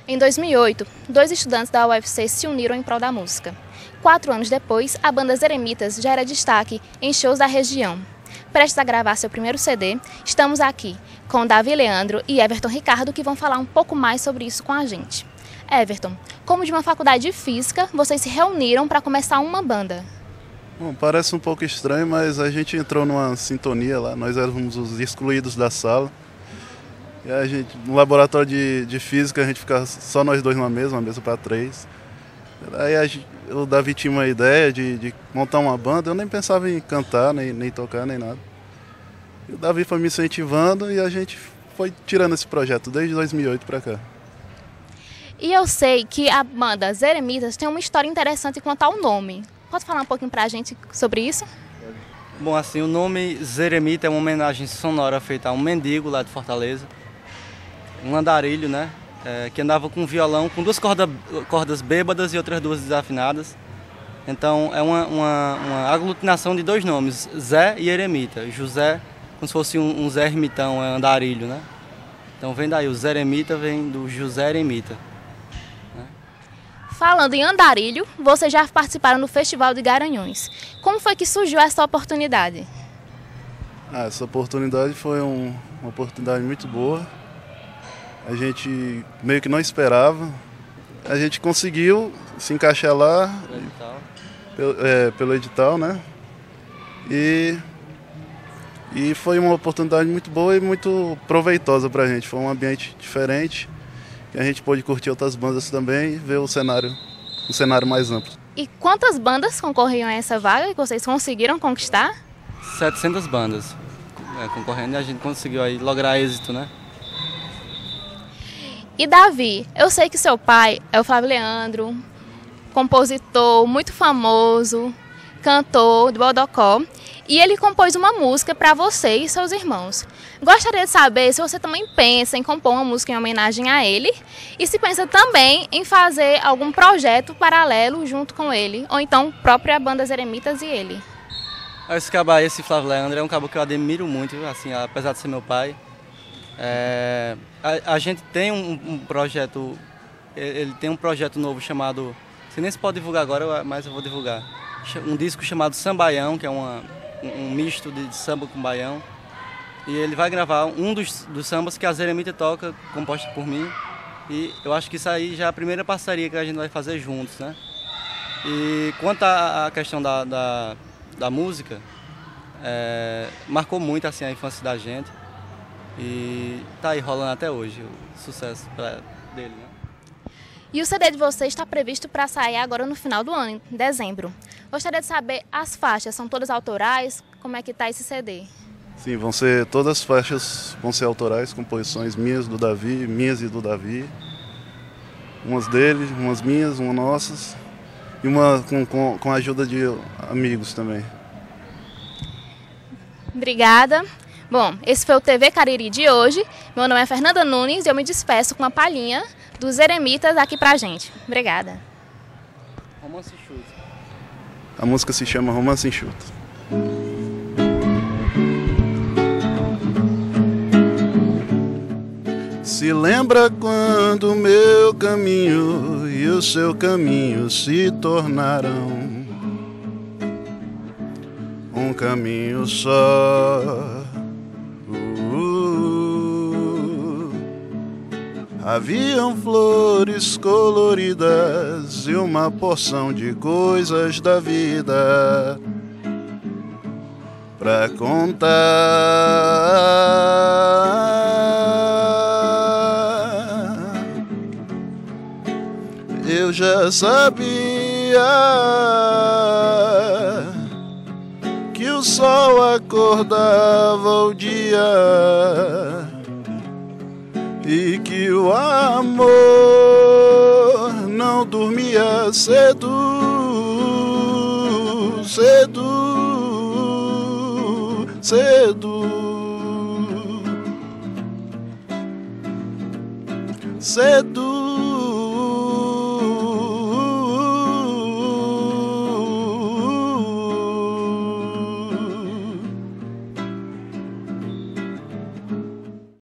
Em 2008, dois estudantes da UFC se uniram em prol da música. 4 anos depois, a banda Zeremitas já era destaque em shows da região. Prestes a gravar seu primeiro CD, estamos aqui com Davi Leandro e Everton Ricardo, que vão falar um pouco mais sobre isso com a gente. Everton, como de uma faculdade de física, vocês se reuniram para começar uma banda? Bom, parece um pouco estranho, mas a gente entrou numa sintonia lá, nós éramos os excluídos da sala. E a gente, no laboratório de física, a gente ficava só nós dois numa mesa para 3. Aí o Davi tinha uma ideia de montar uma banda, eu nem pensava em cantar, nem tocar, nem nada. E o Davi foi me incentivando e a gente foi tirando esse projeto desde 2008 para cá. E eu sei que a banda Zeremitas tem uma história interessante quanto ao nome. Pode falar um pouquinho pra gente sobre isso? Bom, assim, o nome Zeremita é uma homenagem sonora feita a um mendigo lá de Fortaleza. Um andarilho, né? Que andava com um violão com 2 cordas bêbadas e outras 2 desafinadas. Então é uma aglutinação de 2 nomes, Zé e Eremita. José, como se fosse um Zé Ermitão, andarilho, né? Então vem daí, o Zeremita vem do José Eremita. Falando em andarilho, vocês já participaram do Festival de Garanhuns. Como foi que surgiu essa oportunidade? Essa oportunidade foi uma oportunidade muito boa. A gente meio que não esperava. A gente conseguiu se encaixar lá pelo edital, né? E foi uma oportunidade muito boa e muito proveitosa para a gente. Foi um ambiente diferente. E a gente pôde curtir outras bandas também e ver um cenário mais amplo. E quantas bandas concorriam a essa vaga que vocês conseguiram conquistar? 700 bandas concorrendo e a gente conseguiu aí lograr êxito, né? E Davi, eu sei que seu pai é o Flávio Leandro, compositor muito famoso, cantor do Bodocó, e ele compôs uma música para você e seus irmãos. Gostaria de saber se você também pensa em compor uma música em homenagem a ele e se pensa também em fazer algum projeto paralelo junto com ele, ou então própria banda Zeremitas e ele. Esse Flávio Leandro é um cabo que eu admiro muito, assim, apesar de ser meu pai. A gente tem um projeto, ele tem um projeto novo chamado, você nem se pode divulgar agora, mas eu vou divulgar, um disco chamado Sambaião, que é um misto de samba com baião, e ele vai gravar um dos sambas que a Zeremita toca, composto por mim, e eu acho que isso aí já é a primeira parceria que a gente vai fazer juntos, né? E quanto à questão da música, marcou muito assim a infância da gente. E tá aí rolando até hoje o sucesso dele, né? E o CD de vocês está previsto para sair agora no final do ano, em dezembro. Gostaria de saber, as faixas são todas autorais? Como é que tá esse CD? Sim, todas as faixas vão ser autorais, composições minhas, do Davi, minhas e do Davi. Umas dele, umas minhas, umas nossas. E uma com a ajuda de amigos também. Obrigada. Bom, esse foi o TV Cariri de hoje. Meu nome é Fernanda Nunes e eu me despeço com uma palhinha dos Zeremitas aqui pra gente. Obrigada. Romance Enxuto. A música se chama Romance Enxuto. Se lembra quando o meu caminho e o seu caminho se tornaram um caminho só. Haviam flores coloridas e uma porção de coisas da vida pra contar. Eu já sabia que o sol acordava o dia e que o amor não dormia cedo, cedo, cedo, cedo.